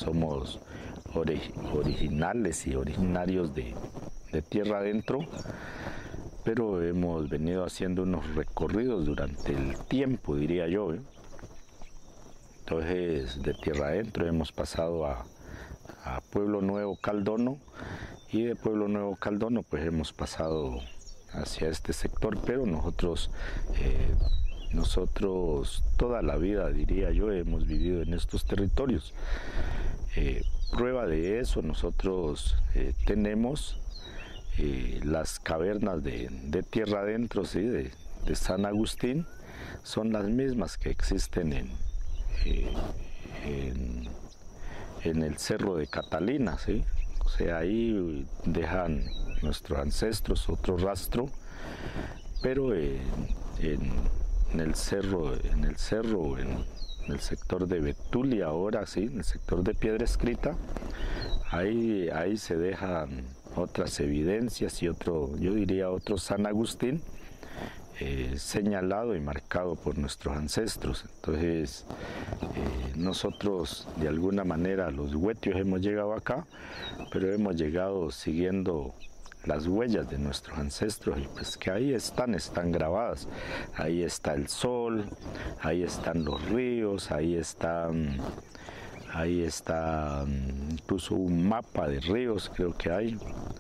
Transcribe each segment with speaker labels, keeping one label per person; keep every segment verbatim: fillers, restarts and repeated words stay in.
Speaker 1: somos ori originales y originarios de, de tierra adentro, pero hemos venido haciendo unos recorridos durante el tiempo, diría yo, ¿eh? Entonces, de tierra adentro hemos pasado a, a Pueblo Nuevo Caldono, y de Pueblo Nuevo Caldono pues hemos pasado hacia este sector, pero nosotros eh, nosotros toda la vida, diría yo, hemos vivido en estos territorios. Eh, prueba de eso, nosotros eh, tenemos eh, las cavernas de, de tierra adentro, ¿sí? de, de San Agustín, son las mismas que existen en, eh, en, en el Cerro de Catalina, ¿sí? O sea, ahí dejan nuestros ancestros otro rastro, pero eh, en en el cerro, en el cerro, en, en el sector de Betulia ahora, sí, en el sector de Piedra Escrita, ahí, ahí se dejan otras evidencias y otro, yo diría otro San Agustín, eh, señalado y marcado por nuestros ancestros. Entonces, eh, nosotros de alguna manera los huetios hemos llegado acá, pero hemos llegado siguiendo las huellas de nuestros ancestros, y pues que ahí están, están grabadas. Ahí está el sol, ahí están los ríos, ahí están, ahí está incluso un mapa de ríos, creo que hay,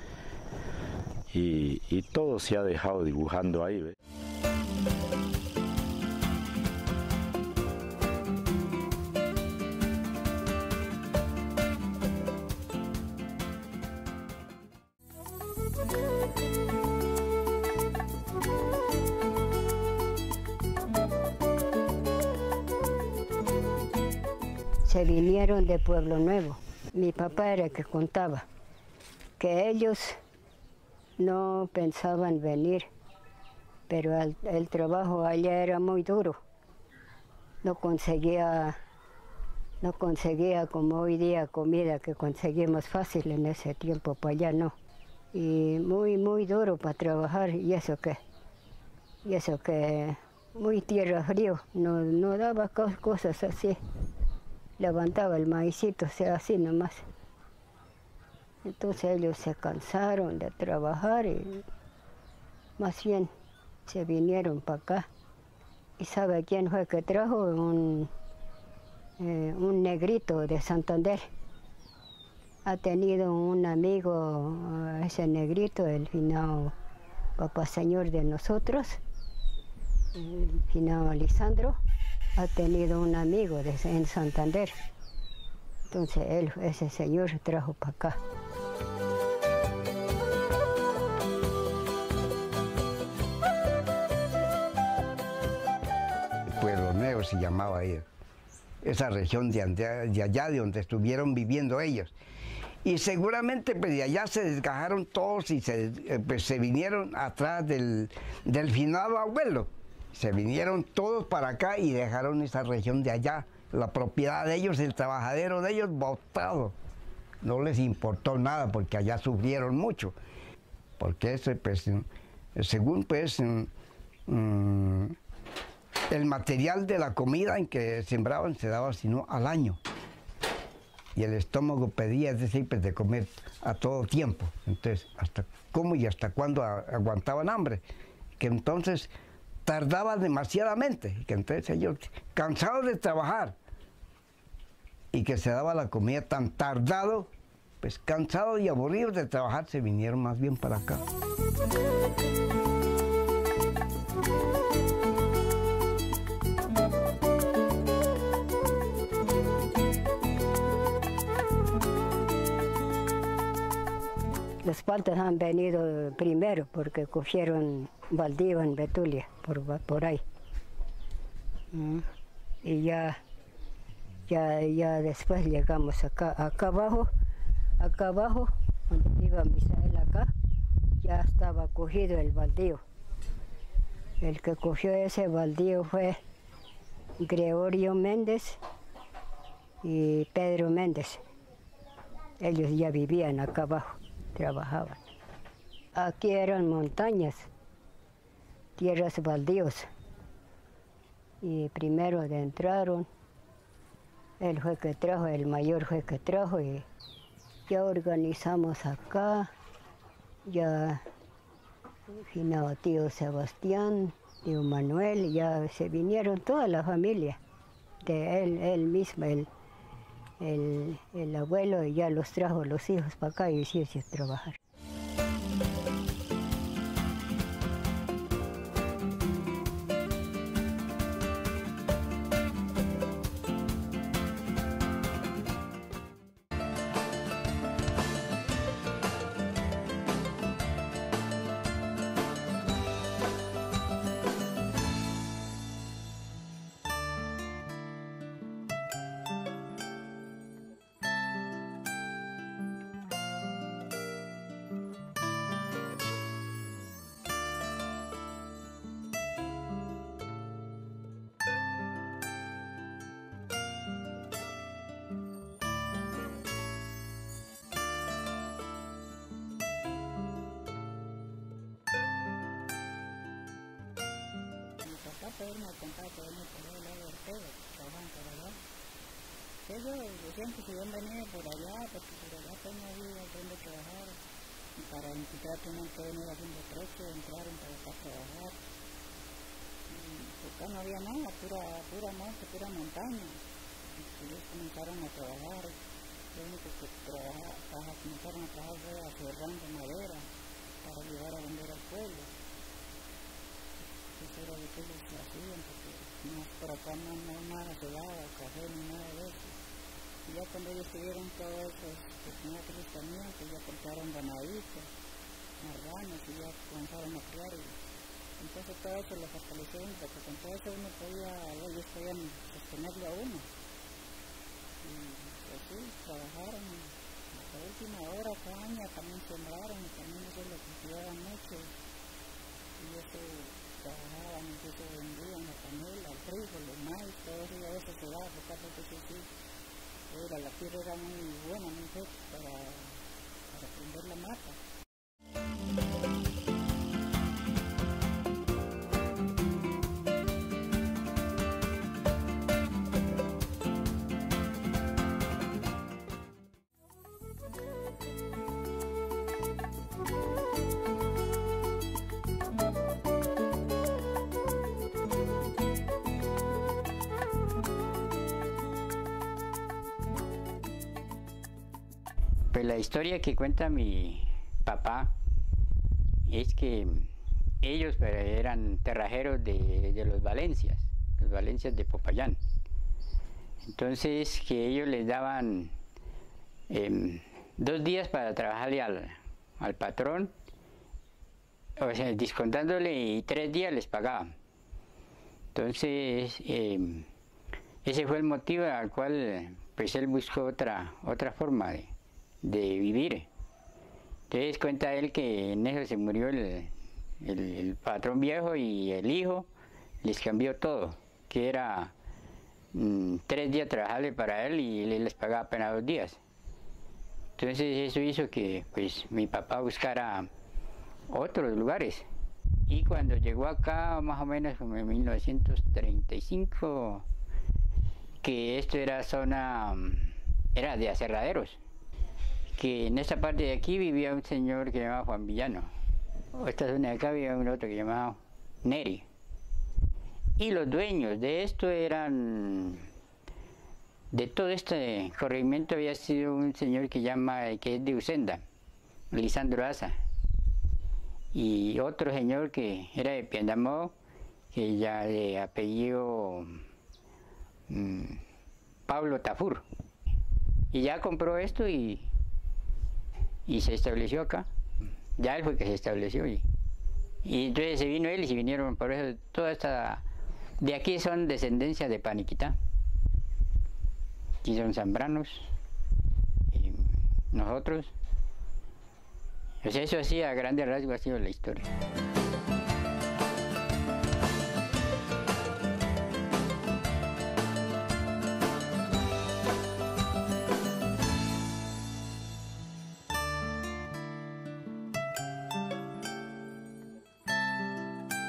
Speaker 1: y, y todo se ha dejado dibujando ahí, ¿ve?
Speaker 2: Se vinieron de Pueblo Nuevo. Mi papá era el que contaba que ellos no pensaban venir, pero el, el trabajo allá era muy duro. No conseguía, no conseguía como hoy día comida que conseguimos fácil en ese tiempo, para allá no. Y muy, muy duro para trabajar, y eso que, y eso que muy tierra frío, no, no daba cosas así. Levantaba el maicito, o sea, así nomás. Entonces ellos se cansaron de trabajar y más bien se vinieron para acá. ¿Y sabe quién fue que trajo? Un, eh, un negrito de Santander. Ha tenido un amigo, ese negrito, el finado papá señor de nosotros, el finado Lisandro. Ha tenido un amigo de, en Santander. Entonces él, ese señor trajo para acá.
Speaker 3: Pueblo Nuevo se llamaba ahí, esa región de, de allá de donde estuvieron viviendo ellos. Y seguramente pues, de allá se desgajaron todos y se, pues, se vinieron atrás del, del finado abuelo. Se vinieron todos para acá y dejaron esa región de allá, la propiedad de ellos, el trabajadero de ellos, botado. No les importó nada porque allá sufrieron mucho. Porque ese, pues, según pues, mm, el material de la comida en que sembraban se daba sino al año. Y el estómago pedía, es decir, pues, de comer a todo tiempo. Entonces, ¿hasta cómo y hasta cuándo aguantaban hambre? Que entonces tardaba demasiadamente, que entonces ellos, cansados de trabajar, y que se daba la comida tan tardado, pues cansados y aburridos de trabajar, se vinieron más bien para acá.
Speaker 2: Los Paltas han venido primero porque cogieron baldío en Betulia, por, por ahí. Mm. Y ya, ya, ya después llegamos acá, acá abajo, acá abajo, donde iba Misael acá, ya estaba cogido el baldío. El que cogió ese baldío fue Gregorio Méndez y Pedro Méndez. Ellos ya vivían acá abajo, trabajaban. Aquí eran montañas, tierras baldíos. Y primero entraron él fue que trajo, el mayor fue que trajo y ya organizamos acá, ya finado tío Sebastián, tío Manuel, ya se vinieron toda la familia de él, él mismo, el, el, el abuelo, y ya los trajo los hijos para acá y hicieron a trabajar.
Speaker 4: Él me contaba que venía por el lado de Ortega, trabajaban por allá. Ellos decían que si habían venido por allá, porque por allá tenía vida donde trabajar. Y para encontrar tenían que venir haciendo trecho, entraron para acá a trabajar. Y acá no había nada, pura, pura monte, pura montaña. Y ellos comenzaron a trabajar. Lo único que trabaja, comenzaron a trabajar fue aserrando madera para llevar a vender al pueblo. Eso era lo que ellos hacían, porque no, por acá no, no nada se daba, café ni nada de eso. Y ya cuando ellos tuvieron todo eso, que tenía cristamiento, ya compraron ganaditos, marranos, y ya comenzaron a criar. Y entonces todo eso lo fortalecieron, porque con todo eso uno podía, ellos podían sostenerlo a uno. Y pues sí, trabajaron. Hasta la última hora, caña, también sembraron, y también eso lo cultivaban mucho. Y eso trabajaban, incluso vendían la canela, el frijol, el maíz, todo eso, y a veces se daba, porque a veces sí, era, la tierra era muy buena, muy fuerte para, para prender la mata.
Speaker 5: Pues la historia que cuenta mi papá es que ellos eran terrajeros de, de los Valencias, los Valencias de Popayán. Entonces que ellos les daban eh, dos días para trabajarle al, al patrón, o sea, descontándole, y tres días les pagaban. Entonces eh, ese fue el motivo al cual pues él buscó otra, otra forma de de vivir. Entonces cuenta él que en eso se murió el, el, el patrón viejo, y el hijo les cambió todo, que era mmm, tres días trabajarle para él y él les pagaba apenas dos días. Entonces eso hizo que pues mi papá buscara otros lugares, y cuando llegó acá más o menos como en mil novecientos treinta y cinco, que esto era zona, era de aserraderos, que en esta parte de aquí vivía un señor que se llamaba Juan Villano. Esta zona de acá vivía un otro que se llamaba Neri. Y los dueños de esto eran, de todo este corregimiento había sido un señor que llama, que es de Usenda, Lisandro Asa. Y otro señor que era de Piendamó, que ya de apellido mmm, Pablo Tafur. Y ya compró esto y y se estableció acá. Ya él fue que se estableció, y, y entonces se vino él y se vinieron, por eso toda esta de aquí son descendencia de Paniquitá. Aquí son zambranos, y nosotros. Pues eso así a grandes rasgos ha sido la historia.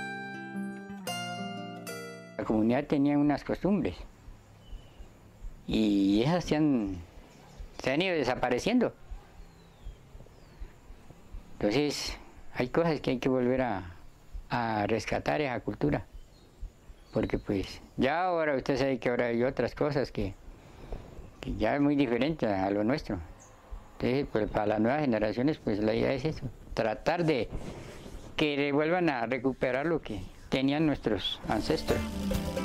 Speaker 5: La comunidad tenía unas costumbres, y esas se han, se han ido desapareciendo. Entonces, hay cosas que hay que volver a, a rescatar esa cultura. Porque pues, ya ahora usted sabe que ahora hay otras cosas que, que ya es muy diferente a lo nuestro. Entonces, pues para las nuevas generaciones, pues la idea es eso, tratar de que vuelvan a recuperar lo que tenían nuestros ancestros.